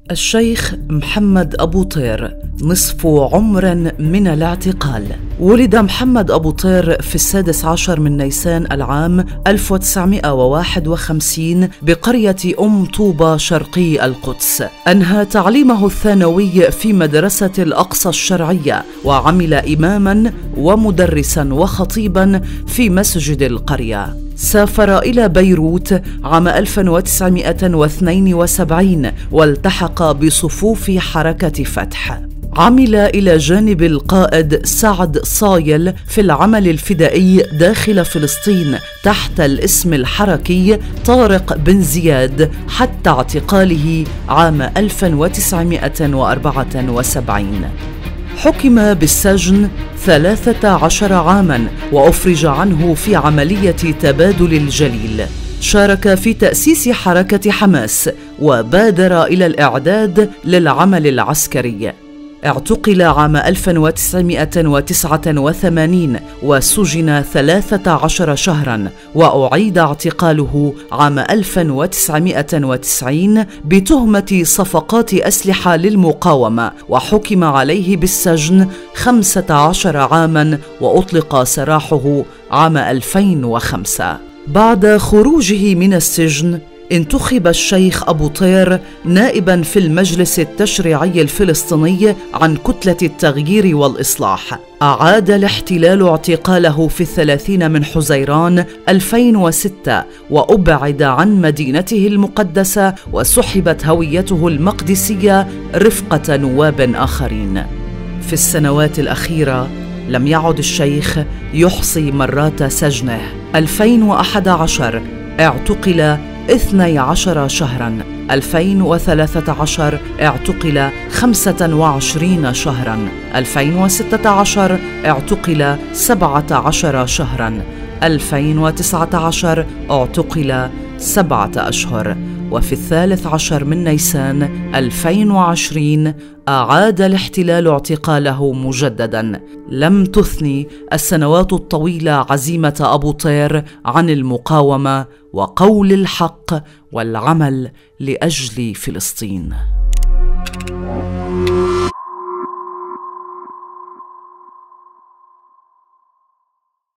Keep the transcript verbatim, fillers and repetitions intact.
الشيخ محمد أبو طير نصف عمر من الاعتقال. ولد محمد أبو طير في السادس عشر من نيسان العام ألف وتسعمائة وواحد وخمسين بقرية أم طوبة شرقي القدس. أنهى تعليمه الثانوي في مدرسة الأقصى الشرعية، وعمل إماماً ومدرساً وخطيباً في مسجد القرية. سافر إلى بيروت عام ألف وتسعمائة واثنين وسبعين والتحق بصفوف حركة فتح. عمل إلى جانب القائد سعد صايل في العمل الفدائي داخل فلسطين تحت الاسم الحركي طارق بن زياد حتى اعتقاله عام ألف وتسعمائة وأربعة وسبعين. حكم بالسجن ثلاثة عشر عاماً وأفرج عنه في عملية تبادل الجليل. شارك في تأسيس حركة حماس وبادر إلى الإعداد للعمل العسكري. اعتقل عام ألف وتسعمائة وتسعة وثمانين وسجن ثلاثة عشر شهراً، وأعيد اعتقاله عام ألف وتسعمائة وتسعين بتهمة صفقات أسلحة للمقاومة، وحكم عليه بالسجن خمسة عشر عاماً وأطلق سراحه عام ألفين وخمسة. بعد خروجه من السجن انتخب الشيخ أبو طير نائباً في المجلس التشريعي الفلسطيني عن كتلة التغيير والإصلاح. أعاد الاحتلال اعتقاله في الثلاثين من حزيران ألفين وستة وأبعد عن مدينته المقدسة، وسحبت هويته المقدسية رفقة نواب آخرين. في السنوات الأخيرة لم يعد الشيخ يحصي مرات سجنه. ألفين وأحد عشر اعتقل اثني عشر شهراً، ألفين وثلاثة عشر اعتقل خمسة وعشرين شهراً، ألفين وستة عشر اعتقل سبعة عشر شهراً، ألفين وتسعة عشر اعتقل سبعة أشهر، وفي الثالث عشر من نيسان ألفين وعشرين أعاد الاحتلال اعتقاله مجدداً. لم تثني السنوات الطويلة عزيمة أبو طير عن المقاومة وقول الحق والعمل لأجل فلسطين.